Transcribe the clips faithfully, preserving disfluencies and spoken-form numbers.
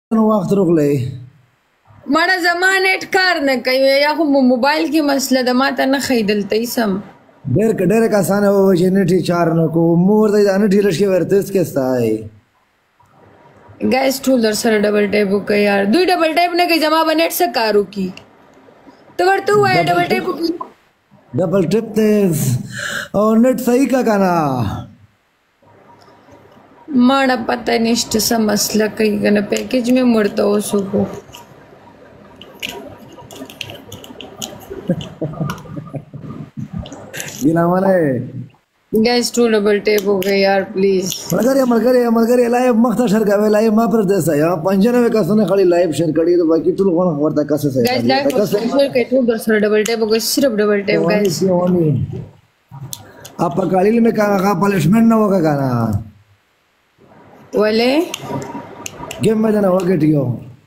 وخت روغلی مړه زما نېټ کار نه کوي یا خو موبایل کې مسله ده ما ته نه ښایي دلته یې سم ډېر ډېر کسان وو چې نېټ یې چار نه کو مو ورته دا نېټ یې لږ ورته کې ستای ګایس ټول در سره ډبل ټیپ وکړئ یار دوی ډبل ټیپ نه کوي زما به نېټ څه کار وکړي ته ورته ووایه ډبل ټیپ وکړي ډبل ټیپ ته او نېټ صحیح کا کنه ماړه پته نشته څه مسله کوي که نه پیکیج مې ورته اوس وکړو ګیلامانه ګایس ټول ډبل ټیپ وکړئ یار پلیز ملګری ملګری ملګری لایو مخته شیر کوي لایو ما پر دسه یا پنځنوي کسونه خالي لایو شیر کړي ته باقي ټول غوړ ورته کسه سي ګایس لایو شیر کوي ټول در سره ډبل ټیپ وکړئ صرف ډبل ټیپ ګایس आप कालील में का पनिशमेंट ना होगा गाना वले गेम में जाना होगा टियो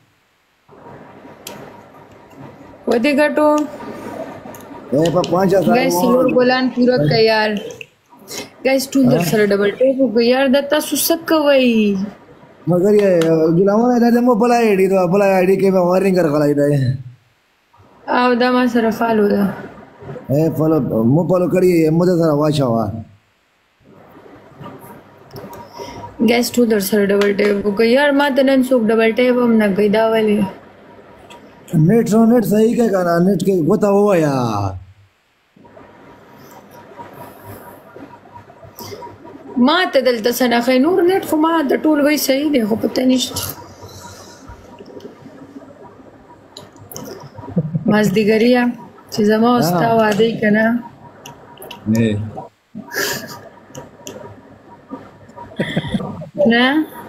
वदे गटो ए पर पांच हजार गाइस सिल्वर गोलान पूरा तैयार गाइस टू दर सर डबल टेप हो गया यार दत्ता सुसक कवई मगर ये गुलामों ने दमो भला आईडी तो भला आईडी के में वार्निंग कर खलाई दे आओ दमा सर फॉलो दा ए फॉलो मो फॉलो करिए मुझे जरा वाच आवा गैस टू दर सर डबल टेप हो गया यार मा तनन सुक डबल टेप हम ना गईदा वाले नेट रो नेट सही के गाना नेट के गोता हुआ यार ما ته دلته سنه خې نور نت خو ما د ټول وای صحیح دی خو پته نشته مازدیګریا چې زما واستا واده کنه نه نه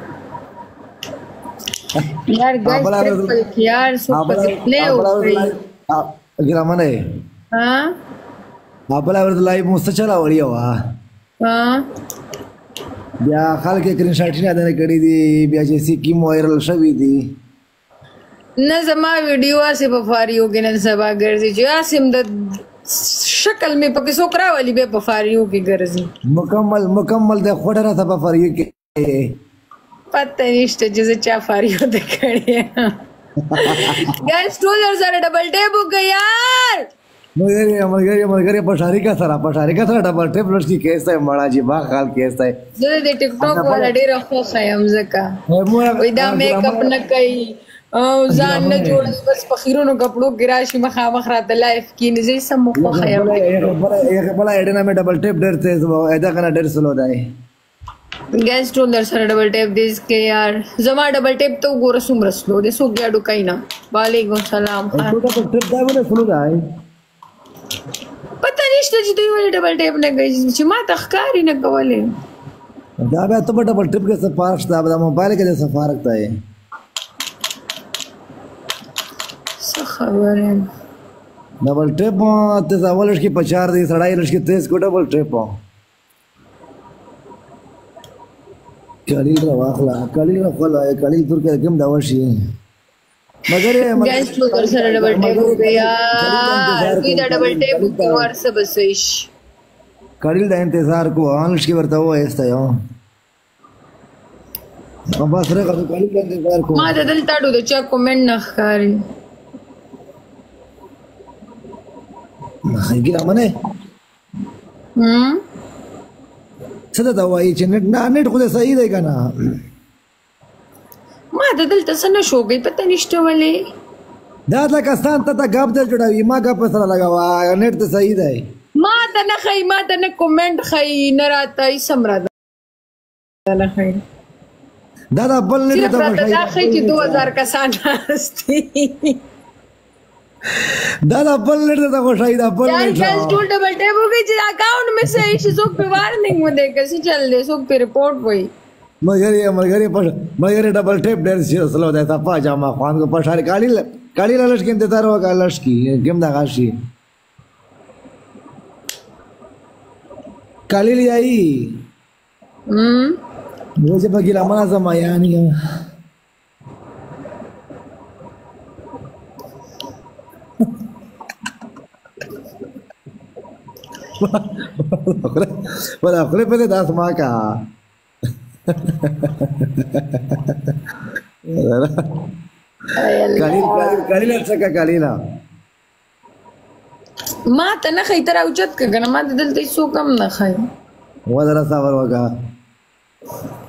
यार गाइस यार सो प्ले हो गई गिरामने हां आपला वर लाइव मस्त चला वळी वा हां بیا خلک کرین شاټ نه ده کړی دی بیا چې سکیم وایرل شوی دی نه زما ویډیو اسه په فاریو کې نن سبا ګرځي چې اسیم د شکل می پکې سوکرا والی به په فاریو کې ګرځي مکمل مکمل د خوډه راته په فاریو کې پته نشته چې چا فاریو ته کړی ګایس ټول سره ډبل ټیپ وکړه یار مګر مګر مګر په شاریکا سره په شاریکا سره ډبل ټیپ لږی کیسه مړه جی با خال کیسه زه د ټیک ټاک ولا ډیر خو خیم زکه وې دا میک اپ نه کوي او ځان نه جوړ بس په خیرونو کپړو کې راشي مخه مخ راته لایف کې نه زی سم خو خیم یو بل ایډنا مې ډبل ټیپ ډیر تیز وو ادا کنه ډیر سلو دی ګیس ټول در سره ډبل ټیپ دیس کې یار زما ډبل ټیپ ته وګوره څومره سلو دی سو ګیا ډو کینا وعلیکم السلام ټول ټیپ دا ونه سلو دی پته نشته چې دوی ولې ډبل ټیپ نه کوي چې ما ته ښکاري نه کولې دا بیا ته ډبل ټیپ کې څه فرق شته د موبایل کې څه فرق دی څه خبره ډبل ټیپ ته ځول شي په چار دی سړای لشي تیز کو ډبل ټیپ کلیل را واخلا کلیل را خلا کلیل تر کې کوم دا وشي مگر ګیس ټول در سره ډبل ټیپ وکړه یار دوی دا ډبل ټیپ ورسه بسیش کلیل دا انتظار کو انش کې ورته وای استه یو په بس راغله کلیل دا انتظار کو ما ته دلته ډو د چا کومنټ نه ښکاري ګیره منه هم څه دا وای چې نت نه نت خو صحیح دی کنه ما ته دلته څه نشو گئی پته نشته ولې دا لکستان ته تا غاب دل جوړوي ما غاب سره لگاوا نت ته صحیح دی ما ته نه خی ما ته نه کومنټ خی نه راته ای سمرا نه خی دا دا بل نه ته دا دا خی چې دو هزار کسان هستي دا دا بل نه ته خوشای دا بل یار ګیس ټول ډبل ټیپ وکړي چې اکاؤنٹ میں سے شي څوک په وارننګ و دې کسي چل دې څوک په رپورټ وای مگر یہ مگر یہ مگر ڈبل ٹیپ ڈیر سلو دیتا پاجامہ خوان کو پشاری کالی کالی لش کی انتظار ہوگا لش کی گم دا غاشی کالی لی آئی ہم مجھے بگیلا منا زمایانی ولا خلي بدي داس معك قلیل قلیل قلیل څه قلیلا ما ته نه خې تر اوچت کنه ما دلته څوک هم نه خې و درا صبر وکا